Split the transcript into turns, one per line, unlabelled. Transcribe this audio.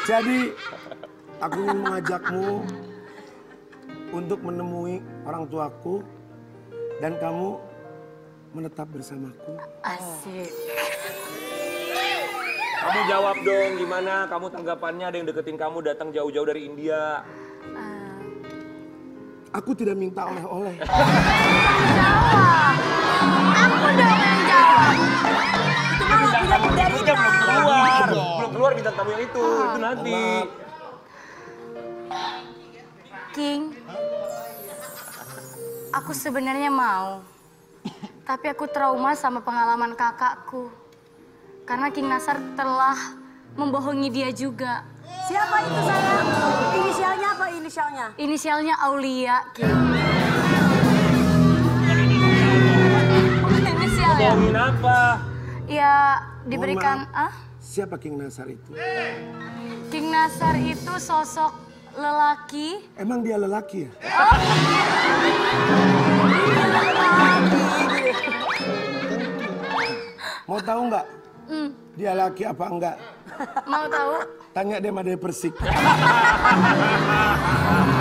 Jadi, aku ingin mengajakmu untuk menemui orang tuaku dan kamu menetap bersamaku.
Asik.
Kamu jawab dong, gimana kamu tanggapannya ada yang deketin kamu datang jauh-jauh dari India?
Aku tidak minta oleh-oleh.
Jawab. Aku dong yang jawab.
Itu mah lagunya Bunda Rita.
Belum keluar bintang tamu yang itu nanti.
King, aku sebenarnya mau. Tapi aku trauma sama pengalaman kakakku. Karena King Nasar telah membohongi dia juga.
Siapa itu sayang? Inisialnya apa inisialnya?
Inisialnya Aulia, King. Inisialnya?
Ngomongin apa?
Ya, diberikan...
Mohon maaf, siapa King Nasar itu?
King Nasar itu sosok lelaki.
Emang dia lelaki ya? Mau tahu nggak? Dia laki apa enggak?
Mau tahu?
Tanya dia sama dia Persik.